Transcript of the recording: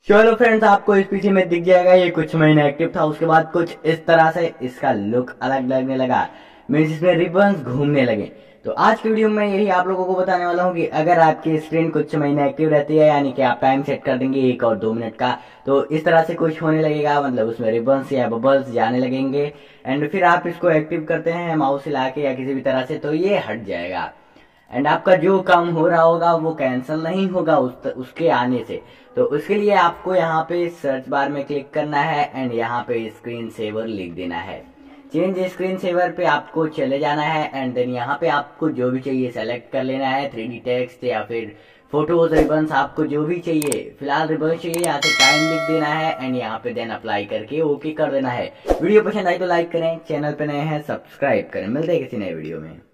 चलो फ्रेंड्स, आपको इस पीछे में दिख जाएगा ये कुछ महीने एक्टिव था, उसके बाद कुछ इस तरह से इसका लुक अलग लगने लगा। मीन्स इसमें रिबन्स घूमने लगे। तो आज की वीडियो में यही आप लोगों को बताने वाला हूँ कि अगर आपकी स्क्रीन कुछ महीने एक्टिव रहती है, यानी कि आप टाइम सेट कर देंगे 1 और 2 मिनट का, तो इस तरह से कुछ होने लगेगा, मतलब उसमें रिबन्स या बबल्स जाने लगेंगे। एंड फिर आप इसको एक्टिव करते हैं माउस हिला के या किसी भी तरह से, तो ये हट जाएगा। एंड आपका जो काम हो रहा होगा वो कैंसिल नहीं होगा उसके आने से। तो उसके लिए आपको यहाँ पे सर्च बार में क्लिक करना है एंड यहाँ पे स्क्रीन सेवर लिख देना है। चेंज स्क्रीन सेवर पे आपको चले जाना है एंड देन यहाँ पे आपको जो भी चाहिए सेलेक्ट कर लेना है, 3D टेक्स्ट या फिर फोटोज रिबन्स, आपको जो भी चाहिए। फिलहाल रिबन चाहिए, यहाँ से टाइम लिख देना है एंड यहाँ पे देन अप्लाई करके ओके कर देना है। वीडियो पसंद आई तो लाइक करें, चैनल पे नए हैं सब्सक्राइब करें। मिलते हैं किसी नए वीडियो में।